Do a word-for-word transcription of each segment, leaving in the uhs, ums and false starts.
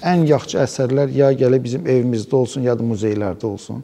ən yaxşı əsərlər ya gəlib bizim evimizdə olsun, ya da muzeylərdə olsun.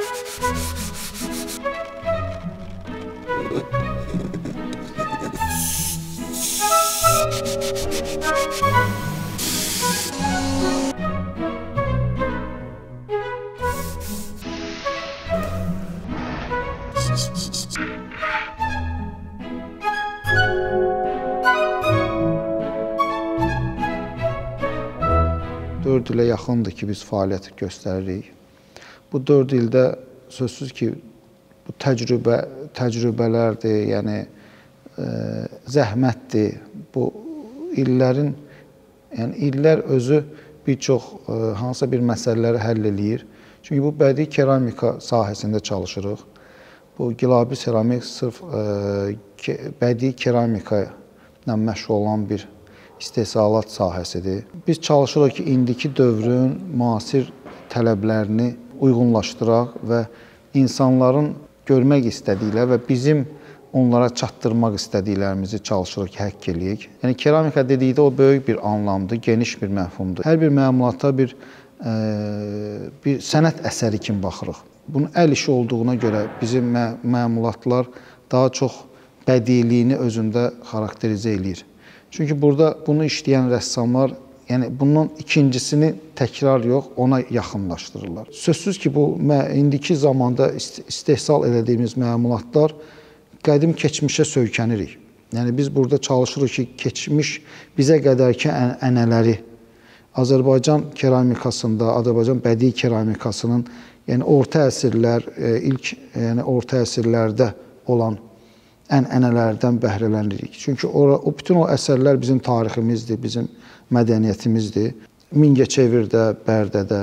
dörd ilə yaxındır ki, biz fəaliyyət göstəririk. Bu dörd ildə sözsüz ki, bu təcrübə, təcrübələrdir, yəni e, zəhmətdir. Bu illərin, yəni illər özü bir çox e, hansısa bir məsələləri həll eləyir. Çünki bu bədii keramika sahəsində çalışırıq. Bu gilabi seramik sırf e, ke, bədii keramika ilə məşğul olan bir istehsalat sahəsidir. Biz çalışırıq ki, indiki dövrün müasir tələblərini uyğunlaşdıraq və insanların görmək istədikləri və bizim onlara çatdırmaq istədiklərimizi çalışırıq ki, həkk eləyək. Yəni, keramika dedikdə o böyük bir anlamdır, geniş bir məfhumdur. Hər bir məmulata bir, e, bir sənət əsəri kimi baxırıq. Bunun əl işi olduğuna görə bizim mə məmulatlar daha çox bədiliyini özündə xarakterizə eləyir. Çünki burada bunu işləyən rəssamlar, yəni bunun ikincisini təkrar yox, ona yaxınlaşdırırlar. Sözsüz ki, bu indiki zamanda istehsal elədiyimiz məmulatlar qədim keçmişə söykənirik. Yəni biz burada çalışırıq ki, keçmiş bizə qədərki ənənələri Azərbaycan keramikasında, Azərbaycan bədii keramikasının, yəni orta əsrlər, ilk yəni orta əsrlərdə olan ənənələrdən bəhrələnirik. Çünki o, o bütün o əsərlər bizim tariximizdir, bizim mədəniyyətimizdir. Mingəçevirdə, Bərdədə,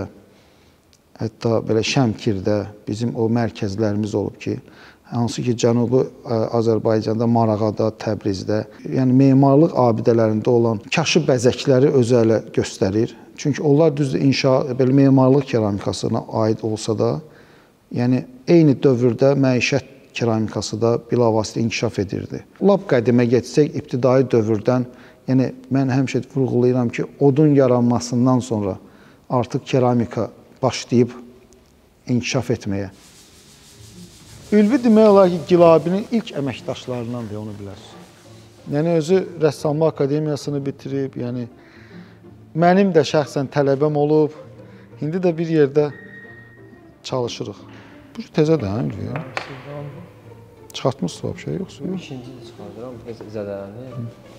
hətta belə Şəmkirdə bizim o mərkəzlərimiz olub ki, hansı ki, Cənubi Azərbaycanda, Marağada, Təbrizdə, yəni memarlıq abidələrində olan kaşı bəzəkləri özü ələ göstərir. Çünki onlar düzdür, inşa, belə memarlıq keramikasına aid olsa da, yəni eyni dövrdə məişət keramikası da bilavasitə inkişaf edirdi. Lap qədimə getsək, ibtidai dövrdən, yəni mən həmişə vurğulayıram ki, odun yaranmasından sonra artıq keramika başlayıb inkişaf etməyə. Ülvi demək olar ki, Gilabinin ilk əməkdaşlarındandır, onu bilərsiniz. Yəni özü Rəssamlıq Akademiyasını bitirib, yəni mənim də şəxsən tələbəm olub, indi də bir yerdə çalışırıq. Bu təzədir, hə, Ülvi? Çıxartmışsın o bir şey, yoxsa? İkinci çıxardıram, biraz zədələnir.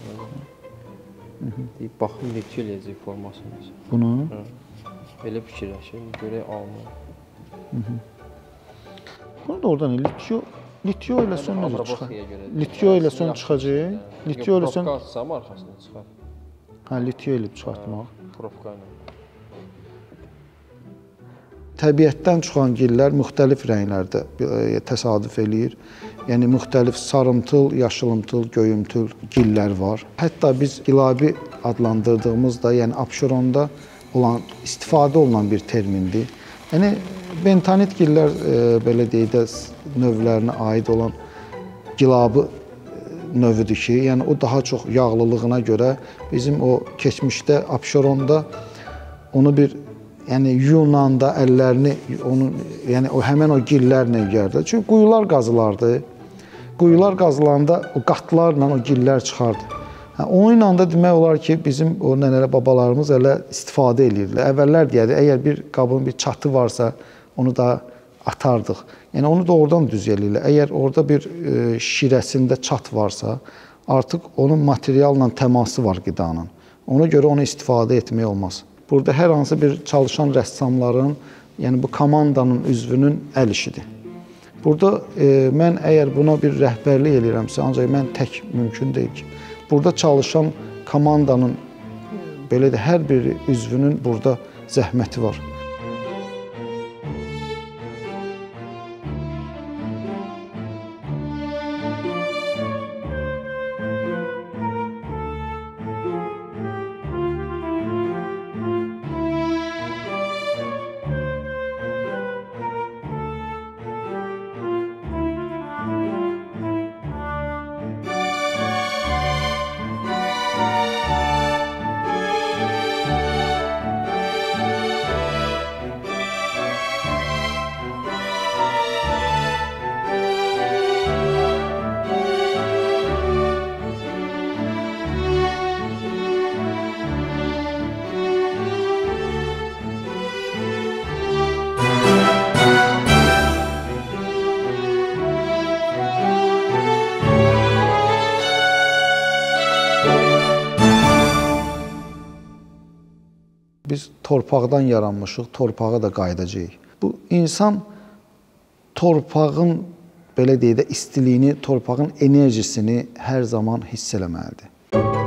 Deyib, baxım, litiyo eləyəcək formasını. Bunu? Belə fikirləşir, görək alma. Bunu da oradan litiyo, litiyo ilə son necə çıxar? Litiyo ilə son çıxacaq? Litiyo ilə son... Profka atsam arxasına çıxar. Hə, litiyo ilə çıxartmaq. Profka ilə. Təbiətdən çıxan gillər müxtəlif rənglərdə təsadüf eləyir. Yəni, müxtəlif sarımtıl, yaşılımtıl, göyümtül gillər var. Hətta biz gilabi adlandırdığımızda, yəni Abşeronda olan, istifadə olunan bir termindir. Yəni, bentonit gillər, belə deyək də, növlərinə aid olan gilabı növüdür ki, yəni o daha çox yağlılığına görə bizim o keçmişdə Abşeronda onu bir yəni Yunanda əllərini, onun, yəni o həmən o gillərlə yərdi. Çünki quyular qazılardı. Quyular qazılanda o qatlarla o gillər çıxardı. Hə, onunla da demək olar ki, bizim o nənələ babalarımız elə istifadə edirlər. Əvvəllər deyərdi, əgər bir qabın bir çatı varsa, onu da atardıq. Yəni onu da oradan düz eləyirlər. Əgər orada bir e, şirəsində çat varsa, artıq onun materialla təması var qidanın. Ona görə onu istifadə etmək olmaz. Burada hər hansı bir çalışan rəssamların, yəni bu komandanın üzvünün əl işidir. Burada e, mən əgər buna bir rəhbərlik eləyirəmsə, ancaq mən tək mümkün deyil ki. Burada çalışan komandanın, belə də hər bir üzvünün burada zəhməti var. Biz torpaqdan yaranmışıq, torpağa da qayıdacağıq. Bu insan torpağın belə deyək də istiliyini, torpağın enerjisini hər zaman hiss eləməlidir.